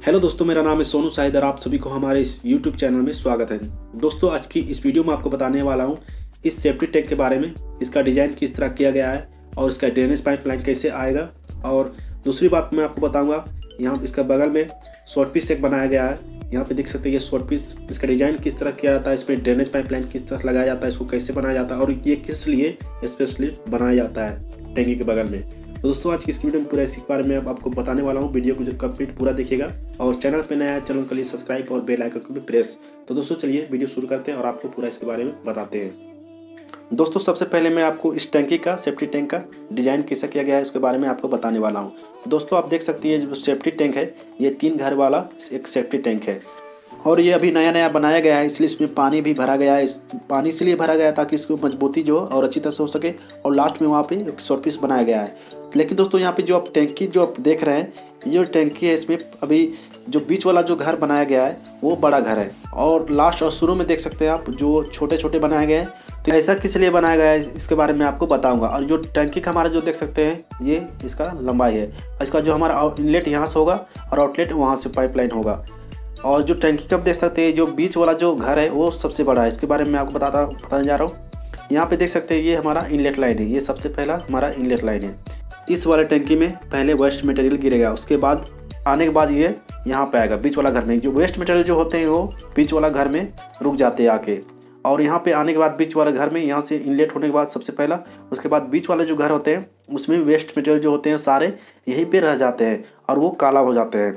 Hello दोस्तों, मेरा नाम है सोनू शाहिद और आप सभी को हमारे इस यूट्यूब चैनल में स्वागत है। दोस्तों, आज की इस वीडियो में आपको बताने वाला हूं इस सेफ्टी टैंक के बारे में, इसका डिज़ाइन किस तरह किया गया है और इसका ड्रेनेज पाइपलाइन कैसे आएगा। और दूसरी बात मैं आपको बताऊंगा, यहाँ इसका बगल में शॉर्ट पीस एक बनाया गया है। यहाँ पे देख सकते हैं ये शॉर्ट पीस, इसका डिज़ाइन किस तरह किया जाता है, इसमें ड्रेनेज पाइपलाइन किस तरह लगाया जाता है, इसको कैसे बनाया जाता है और ये किस लिए स्पेशली बनाया जाता है टैंकी के बगल में। तो दोस्तों, आज की इस वीडियो में पूरा इसी बारे में आपको बताने वाला हूँ। वीडियो को जो कंप्लीट पूरा देखिएगा और चैनल पे नया है चैनल के लिए सब्सक्राइब और बेल आइकन को भी प्रेस। तो दोस्तों चलिए वीडियो शुरू करते हैं और आपको पूरा इसके बारे में बताते हैं। दोस्तों, सबसे पहले मैं आपको इस टैंकी का, सेफ्टी टैंक का डिज़ाइन कैसा किया गया है उसके बारे में आपको बताने वाला हूँ। दोस्तों, आप देख सकते हैं जो सेफ्टी टैंक है ये 3 घर वाला एक सेफ्टी टैंक है और ये अभी नया नया बनाया गया है, इसलिए इसमें पानी भी भरा गया है। इस पानी इसलिए भरा गया है ताकि इसको मजबूती जो और अच्छी तरह से हो सके और लास्ट में वहाँ पे एक शॉर्ट पीस बनाया गया है। लेकिन दोस्तों, यहाँ पे जो आप टैंकी जो आप देख रहे हैं, ये जो टैंकी है इसमें अभी जो बीच वाला जो घर बनाया गया है वो बड़ा घर है और लास्ट और शुरू में देख सकते हैं आप जो छोटे छोटे बनाए गए हैं। तो ऐसा किस लिए बनाया गया है इसके बारे में आपको बताऊंगा। और जो टैंकी का हमारा जो देख सकते हैं ये इसका लंबाई है, इसका जो हमारा इनलेट यहाँ से होगा और आउटलेट वहाँ से पाइपलाइन होगा। और जो टैंकी का आप देख सकते हैं जो बीच वाला जो घर है वो सबसे बड़ा है, इसके बारे में मैं आपको बताने जा रहा हूँ। यहाँ पे देख सकते हैं ये हमारा इनलेट लाइन है, ये सबसे पहला हमारा इनलेट लाइन है। इस वाले टैंकी में पहले वेस्ट मटेरियल गिरेगा, उसके बाद आने के बाद ये यहाँ पे आएगा बीच वाला घर में। जो वेस्ट मटेरियल जो होते हैं वो बीच वाला घर में रुक जाते हैं आके, और यहाँ पे आने के बाद बीच वाले घर में यहाँ से इनलेट होने के बाद सबसे पहला, उसके बाद बीच वाले जो घर होते हैं उसमें वेस्ट मटेरियल जो होते हैं सारे यहीं पे रह जाते हैं और वो काला हो जाते हैं।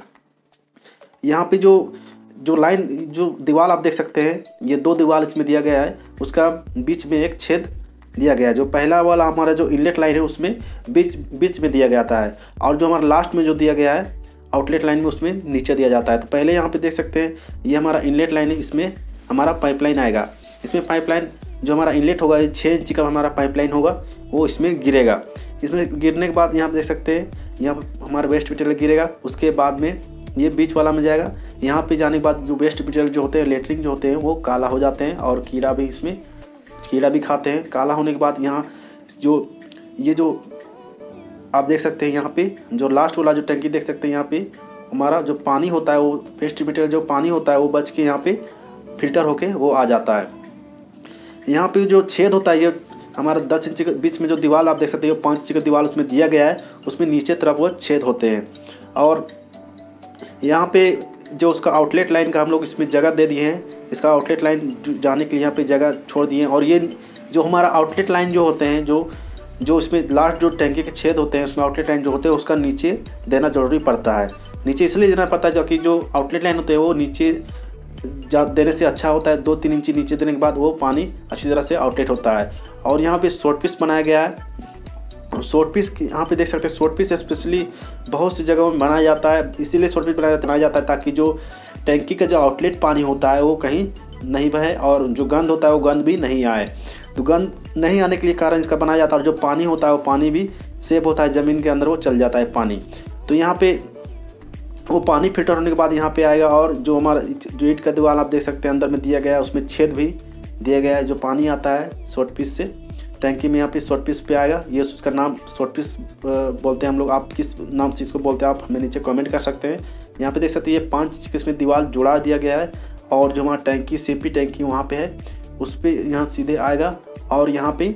यहाँ पे जो लाइन जो दीवार आप देख सकते हैं, ये 2 दीवार इसमें दिया गया है, उसका बीच में एक छेद दिया गया है। जो पहला वाला हमारा जो इनलेट लाइन है उसमें बीच में दिया जाता है और जो हमारा लास्ट में जो दिया गया है आउटलेट लाइन में उसमें नीचे दिया जाता है। तो पहले यहाँ पे देख सकते हैं ये हमारा इनलेट लाइन है, इसमें हमारा पाइपलाइन आएगा। इसमें पाइपलाइन जो हमारा इनलेट होगा 6 इंच का हमारा पाइपलाइन होगा, वो इसमें गिरेगा। इसमें गिरने के बाद यहाँ पे देख सकते हैं यहाँ हमारा वेस्ट मटेरियल गिरेगा, उसके बाद में ये बीच वाला में जाएगा। यहाँ पे जाने के बाद जो वेस्ट मटेरियल जो होते हैं, लेटरिन जो होते हैं वो काला हो जाते हैं और कीड़ा भी इसमें कीड़ा भी खाते हैं। काला होने के बाद यहाँ जो आप देख सकते हैं यहाँ पे जो लास्ट वाला जो टंकी देख सकते हैं, यहाँ पे हमारा जो पानी होता है वो वेस्ट मटेरियल जो पानी होता है वो बच के यहाँ पे फिल्टर होके वो आ जाता है। यहाँ पे जो छेद होता है ये हमारा 10 इंच के बीच में जो दीवार आप देख सकते हैं 5 इंच का दीवार उसमें दिया गया है, उसमें नीचे तरफ वो छेद होते हैं। और यहाँ पे जो उसका आउटलेट लाइन का हम लोग इसमें जगह दे दिए हैं, इसका आउटलेट लाइन जाने के लिए यहाँ पे जगह छोड़ दिए हैं। और ये जो हमारा आउटलेट लाइन जो होते हैं जो इसमें लास्ट जो टैंकी के छेद होते हैं उसमें आउटलेट लाइन जो होते हैं उसका नीचे देना ज़रूरी पड़ता है। नीचे इसलिए देना पड़ता है क्योंकि जो आउटलेट लाइन होते हैं वो नीचे देने से अच्छा होता है। 2-3 इंची नीचे देने के बाद वो पानी अच्छी तरह से आउटलेट होता है। और यहाँ पे शॉर्ट पीस बनाया गया है। शॉर्ट पीस यहाँ पे देख सकते हैं, शॉर्ट पीस स्पेशली बहुत सी जगहों में बनाया जाता है, इसीलिए शॉर्ट पीस बनाया जाता है ताकि जो टैंकी का जो आउटलेट पानी होता है वो कहीं नहीं बहे और जो गंद होता है वो गंद भी नहीं आए। तो गंद नहीं आने के लिए कारण इसका बनाया जाता है। और जो पानी होता है वो पानी भी सेव होता है, ज़मीन के अंदर वो चल जाता है पानी। तो यहाँ पे वो पानी फिल्टर होने के बाद यहाँ पे आएगा। और जो हमारा जो ईंट का दीवार आप देख सकते हैं अंदर में दिया गया है, उसमें छेद भी दिया गया है। जो पानी आता है शॉर्ट पीस से टैंकी में यहाँ पे शॉर्ट पीस पे आएगा, ये उसका नाम शॉर्ट पीस बोलते हैं हम लोग। आप किस नाम से इसको बोलते हैं आप हमें नीचे कमेंट कर सकते हैं। यहाँ पे देख सकते हैं ये 5 इंच इसमें दीवार जुड़ा दिया गया है और जो हमारा टैंकी सेफ्टी टैंकी वहाँ पे है उस पर यहाँ सीधे आएगा। और यहाँ पे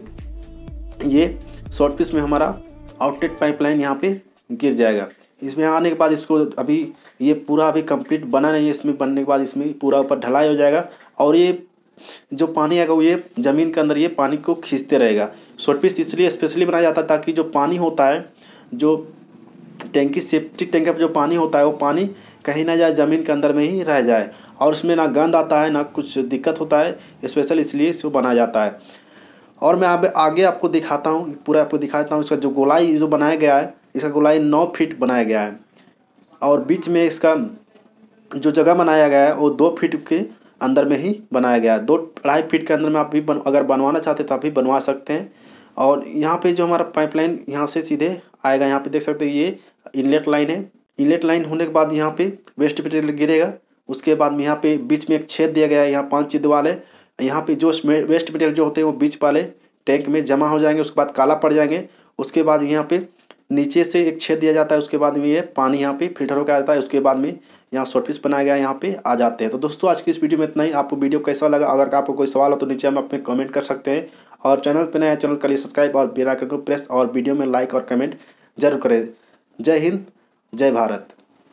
ये शॉर्ट पीस में हमारा आउटलेट पाइपलाइन यहाँ पे गिर जाएगा। इसमें आने के बाद इसको अभी ये पूरा अभी कंप्लीट बना नहीं है, इसमें बनने के बाद इसमें पूरा ऊपर ढलाई हो जाएगा और ये जो पानी आएगा वो ये ज़मीन के अंदर ये पानी को खींचते रहेगा। शॉर्ट पीस इसलिए स्पेशली बनाया जाता है ताकि जो पानी होता है, जो टैंकी सेफ्टी टैंक का जो पानी होता है वो पानी कहीं ना जाए, ज़मीन के अंदर में ही रह जाए और उसमें ना गंद आता है ना कुछ दिक्कत होता है, स्पेशल इसलिए इसको बनाया जाता है। और मैं अब आगे आपको दिखाता हूँ, पूरा आपको दिखा देता हूँ। इसका जो गोलाई जो बनाया गया है, इसका गोलाई 9 फीट बनाया गया है और बीच में इसका जो जगह बनाया गया है वो 2 फीट के अंदर में ही बनाया गया है। 2-2.5 फीट के अंदर में आप भी अगर बनवाना चाहते हैं तो आप भी बनवा सकते हैं। और यहाँ पे जो हमारा पाइपलाइन यहाँ से सीधे आएगा, यहाँ पे देख सकते हैं ये इनलेट लाइन है। इनलेट लाइन होने के बाद यहाँ पे वेस्ट मटेरियल गिरेगा, उसके बाद में यहाँ पे बीच में एक छेद दिया गया है, यहाँ 5 इंच दीवार है। यहाँ पे जो वेस्ट मटेरियल जो होते हैं वो बीच वाले टैंक में जमा हो जाएंगे, उसके बाद काला पड़ जाएंगे। उसके बाद यहाँ पे नीचे से एक छेद दिया जाता है, उसके बाद में ये पानी यहाँ पे फिल्टर होकर आता है, उसके बाद में यहाँ शॉर्ट पीस बनाया गया है, यहाँ पे आ जाते हैं। तो दोस्तों आज की इस वीडियो में इतना ही। आपको वीडियो कैसा लगा? अगर आपको कोई सवाल हो तो नीचे हम अपने कमेंट कर सकते हैं, और चैनल पर नया चैनल के लिए सब्सक्राइब और बेल आइकन को प्रेस और वीडियो में लाइक और कमेंट जरूर करें। जय हिंद, जय भारत।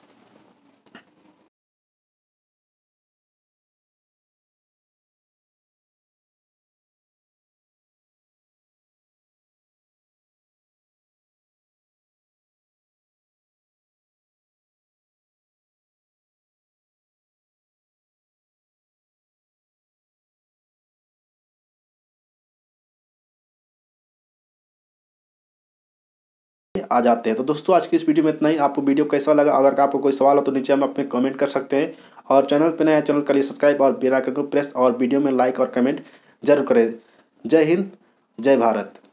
आ जाते हैं। तो दोस्तों आज की इस वीडियो में इतना ही। आपको वीडियो कैसा लगा? अगर आपको कोई सवाल हो तो नीचे हम अपने कमेंट कर सकते हैं, और चैनल पर नया चैनल के लिए सब्सक्राइब और बेल आइकन को प्रेस और वीडियो में लाइक और कमेंट जरूर करें। जय हिंद, जय भारत।